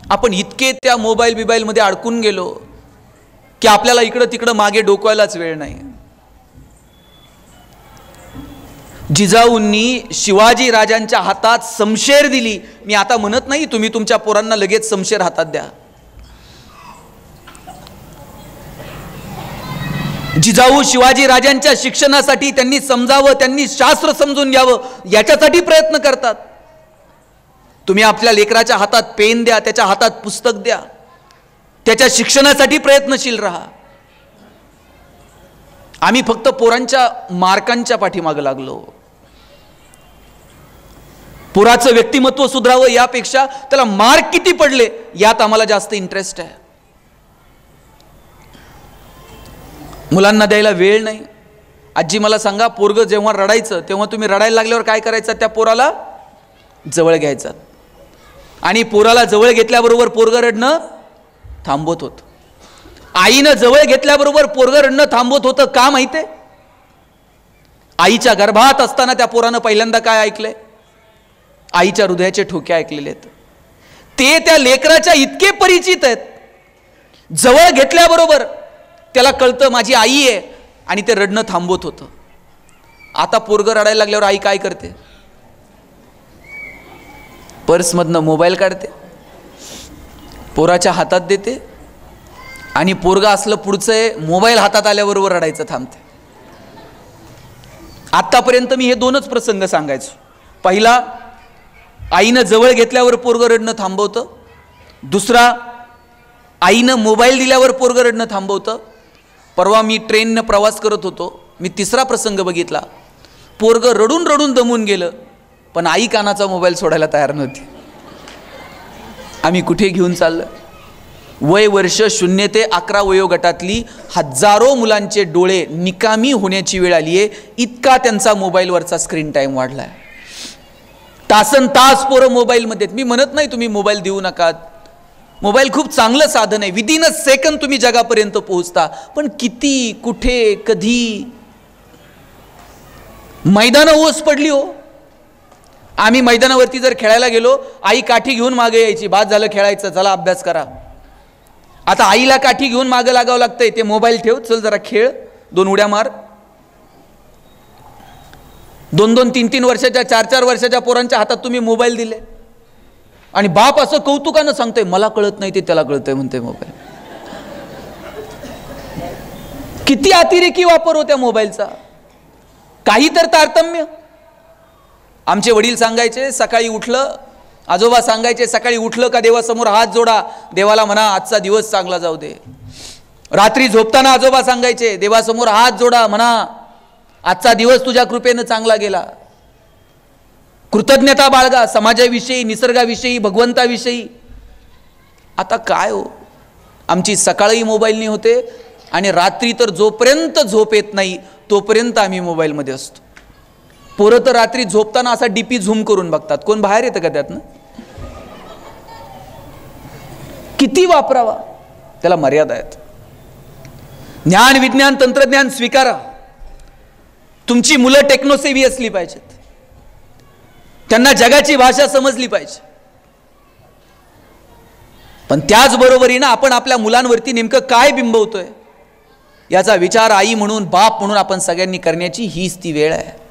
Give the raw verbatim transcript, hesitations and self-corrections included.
आपण इतके त्या मोबाईल बिबाईलमध्ये अडकून गेलो की आपल्याला इकडं तिकडं मागे डोकवायलाच वेळ नाही. जिजाऊंनी शिवाजी राजांच्या हातात समशेर दिली. मी आता म्हणत नाही तुम्ही तुमच्या पोरांना लगेच समशेर हातात द्या. जिजाऊ शिवाजी राजांच्या शिक्षणासाठी त्यांनी समजावं, त्यांनी शास्त्र समजून घ्यावं याच्यासाठी प्रयत्न करतात. तुम्ही आपल्या लेकराच्या हातात पेन द्या, त्याच्या हातात पुस्तक द्या, त्याच्या शिक्षणासाठी प्रयत्नशील राहा. आम्ही फक्त पोरांच्या मार्कांच्या पाठीमागे लागलो. पोराचं व्यक्तिमत्व सुधारावं यापेक्षा त्याला मार्क किती पडले यात आम्हाला जास्त इंटरेस्ट आहे. मुलांना द्यायला वेळ नाही. आजी मला सांगा, पोरग जेव्हा रडायचं तेव्हा तुम्ही रडायला लागल्यावर काय करायचं? त्या पोराला जवळ घ्यायचं आणि पोराला जवळ घेतल्याबरोबर पोरग रडणं थांबवत होतं. आईनं जवळ घेतल्याबरोबर पोरग रडणं थांबवत होतं. का माहिती आहे? आईच्या गर्भात असताना त्या पोरानं पहिल्यांदा काय ऐकलंय? आईच्या हृदयाचे ठोके ऐकलेले आहेत. ते त्या लेकराच्या इतके परिचित आहेत, जवळ घेतल्याबरोबर त्याला कळतं माझी आई आहे आणि ते रडणं थांबवत होतं. आता पोरग रडायला लागल्यावर आई काय करते? पर्समधनं मोबाईल काढते, पोराच्या हातात देते आणि पोरगा असलं पुढचं आहे मोबाईल हातात आल्याबरोबर रडायचं थांबते. आतापर्यंत मी हे दोनच प्रसंग सांगायचो. पहिला, आईनं जवळ घेतल्यावर पोरग रडणं थांबवतं. दुसरा, आईनं मोबाईल दिल्यावर पोरग रडणं थांबवतं. परवा मी ट्रेननं प्रवास करत होतो, मी तिसरा प्रसंग बघितला. पोरग रडून रडून दमून गेलं, पण आई कानाचा मोबाईल सोडायला तयार नव्हती. आम्ही कुठे घेऊन चाललं? वय वर्ष शून्य ते अकरा वयोगटातली हजारो मुलांचे डोळे निकामी होण्याची वेळ आली आहे. इतका त्यांचा मोबाईलवरचा स्क्रीन टाईम वाढला आहे. तासन तास पोरं मोबाईलमध्ये. मी म्हणत नाही तुम्ही मोबाईल देऊ नका, मोबाईल खूप चांगलं साधन आहे. विदिन अ सेकंद तुम्ही जगापर्यंत पोहोचता. पण किती, कुठे, कधी? मैदानं ओस पडली हो. आम्ही मैदानावरती जर खेळायला गेलो, आई काठी घेऊन मागे यायची, बाद झालं खेळायचं, चला अभ्यास करा. आता आईला काठी घेऊन मागे लागावं लागतंय. ते मोबाईल ठेव, चल जरा खेळ, दोन उड्या मार. दोन दोन तीन तीन वर्षाच्या चार चार वर्षाच्या पोरांच्या हातात तुम्ही मोबाईल दिले आणि बाप असं कौतुकानं सांगतोय मला कळत नाही ते त्याला कळतंय म्हणते मोबाईल. किती अतिरेकी वापर होत्या मोबाईलचा. काही तर तारतम्य. आमचे वडील सांगायचे सकाळी उठलं, आजोबा सांगायचे सकाळी उठलं का देवासमोर हात जोडा, देवाला म्हणा आजचा दिवस चांगला जाऊ दे. रात्री झोपताना आजोबा सांगायचे देवासमोर हात जोडा, म्हणा आजचा दिवस तुझ्या कृपेनं चांगला गेला. कृतज्ञता बाळगा समाजाविषयी, निसर्गाविषयी, भगवंताविषयी. आता काय हो, आमची सकाळी मोबाईलनी होते आणि रात्री तर जोपर्यंत झोप येत नाही तोपर्यंत आम्ही मोबाईलमध्ये असतो. पोरं तर रात्री झोपताना असा डीपी झूम करून बघतात. कोण बाहेर येतं का त्यातनं? किती वापरावा त्याला मर्यादा आहेत. ज्ञान विज्ञान तंत्रज्ञान स्वीकारा. तुमची मुलं टेक्नोसेवी असली पाहिजेत, त्यांना जगाची भाषा समजली पाहिजे. पण त्याचबरोबरीनं आपण आपल्या मुलांवरती नेमकं काय बिंबवतोय याचा विचार आई म्हणून, बाप म्हणून आपण सगळ्यांनी करण्याची हीच ती वेळ आहे.